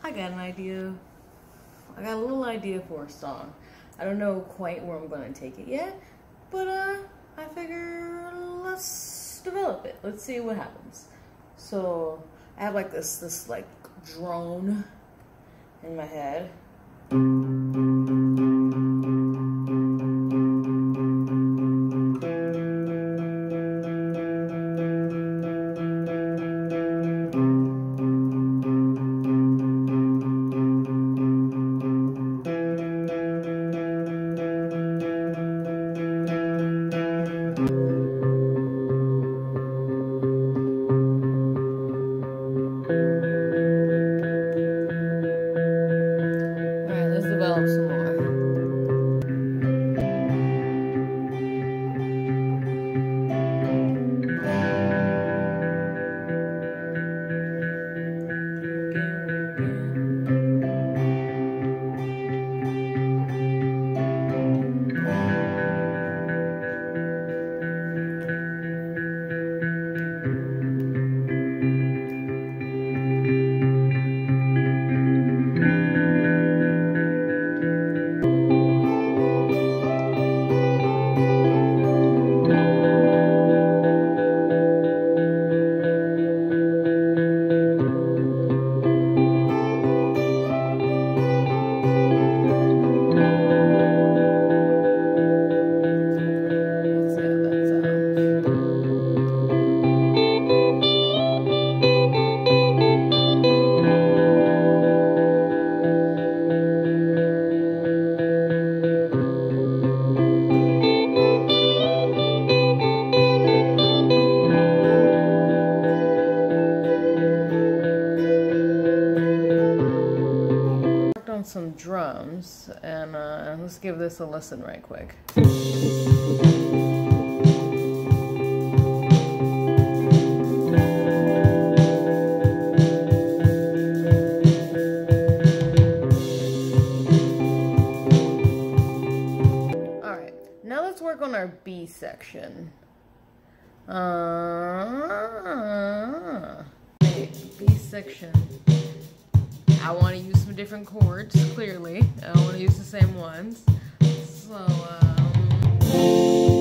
I got an idea. I got a little idea for a song. I don't know quite where I'm gonna take it yet, but I figure let's develop it. Let's see what happens. So I have like this like drone in my head. Some drums, and let's give this a listen right quick. Alright, now let's work on our B section. B section. I want to use some different chords, clearly. I don't want to use the same ones. So,